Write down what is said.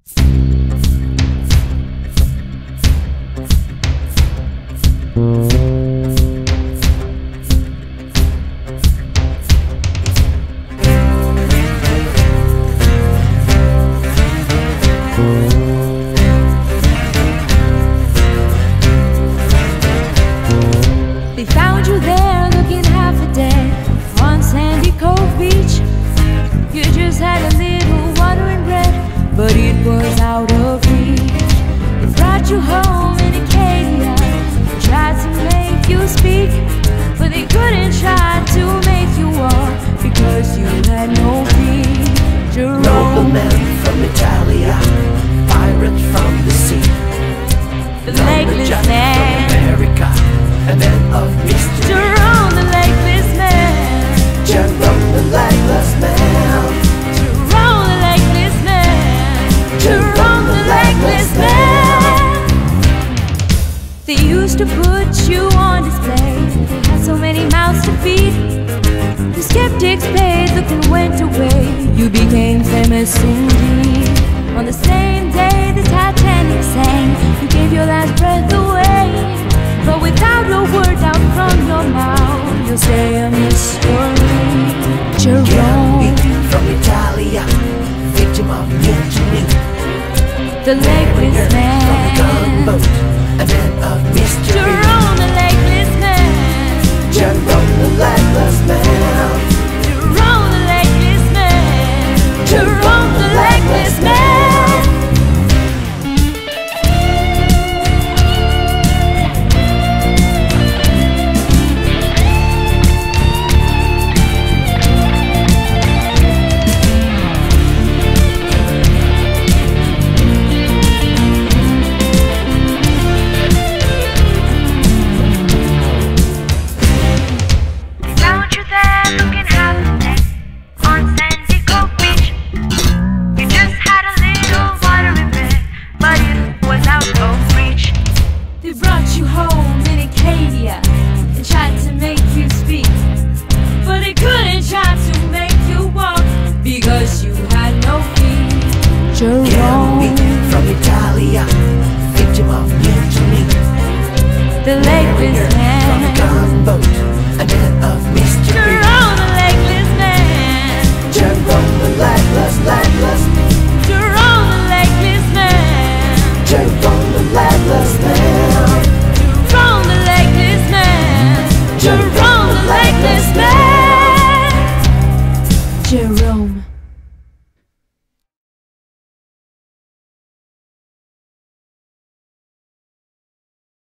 They found you there looking half a dead on Sandy Cove Beach. You just had a little water and bread, but it was out of reach. They brought you home in Acadia, tried to make you speak, but they couldn't try to make you walk because you had no feet. Jerome, nobleman from Italia, pirate from the sea, the Legless man, America, a man of mystery. Jerome, the Legless man, Jerome, the Legless man, Jerome, the Legless man, Jerome, the Legless man. They used to put you on display, they had so many mouths to feed. The skeptics paid, looked and went away. You became famous indeed. On the same day the Titanic sank, you gave your last breath away. But without a word out from your mouth, you'll stay a mystery. Jerome, from Italia, victim of mutiny, the Legless man, gunboat, a man of mystery. Jerome, the Legless man, Jerome, the Legless man, Jerome, the Legless man, Jerome, the Legless man. Jerome, from Italia, victim of mutiny, the Legless man.